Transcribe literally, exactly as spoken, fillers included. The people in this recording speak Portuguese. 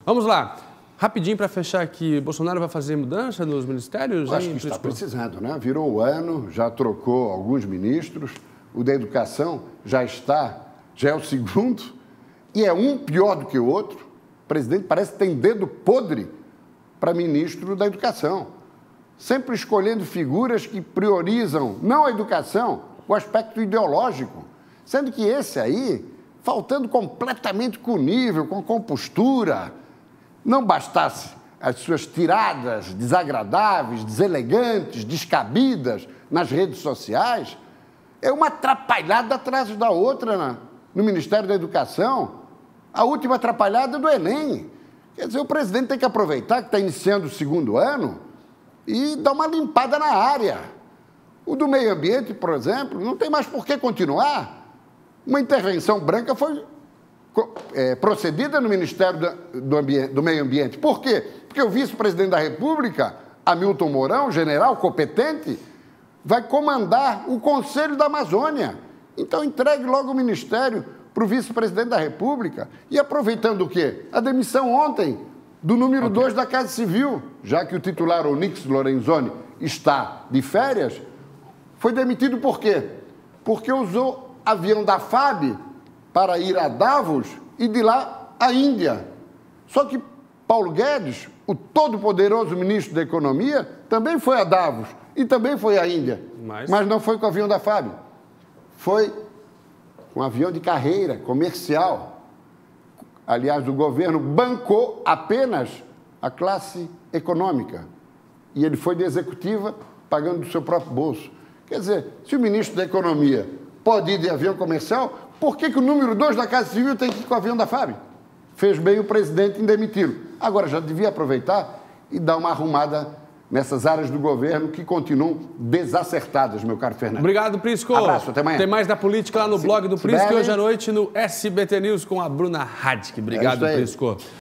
Vamos lá. Rapidinho para fechar aqui, Bolsonaro vai fazer mudança nos ministérios? Eu acho que está precisando, né? Virou o ano, já trocou alguns ministros, o da educação já está, já é o segundo, e é um pior do que o outro. O presidente parece que tem dedo podre para ministro da educação, sempre escolhendo figuras que priorizam não a educação, o aspecto ideológico, sendo que esse aí, faltando completamente com nível, com compostura, não bastasse as suas tiradas desagradáveis, deselegantes, descabidas nas redes sociais, é uma atrapalhada atrás da outra na, no Ministério da Educação, a última atrapalhada do Enem. Quer dizer, o presidente tem que aproveitar que está iniciando o segundo ano e dar uma limpada na área. O do meio ambiente, por exemplo, não tem mais por que continuar. Uma intervenção branca foi é, procedida no Ministério do, do, Ambiente, do Meio Ambiente. Por quê? Porque o vice-presidente da República, Hamilton Mourão, general competente, vai comandar o Conselho da Amazônia. Então, entregue logo o ministério para o vice-presidente da República. E aproveitando o quê? A demissão ontem do número dois okay. da Casa Civil, já que o titular, Onyx Lorenzoni, está de férias, foi demitido por quê? Porque usou avião da F A B para ir a Davos e de lá à Índia. Só que Paulo Guedes, o todo-poderoso ministro da Economia, também foi a Davos e também foi à Índia. Mas, mas não foi com o avião da F A B. Foi com um avião de carreira, comercial. Aliás, o governo bancou apenas a classe econômica. E ele foi de executiva, pagando do seu próprio bolso. Quer dizer, se o ministro da Economia pode ir de avião comercial, por que, que o número dois da Casa Civil tem que ir com o avião da F A B? Fez bem o presidente em demiti-lo. Agora, já devia aproveitar e dar uma arrumada nessas áreas do governo que continuam desacertadas, meu caro Fernando. Obrigado, Prisco. Abraço, até amanhã. Tem mais da política lá no blog do Prisco, hoje à noite no S B T News com a Bruna Hadck. Obrigado, é Prisco.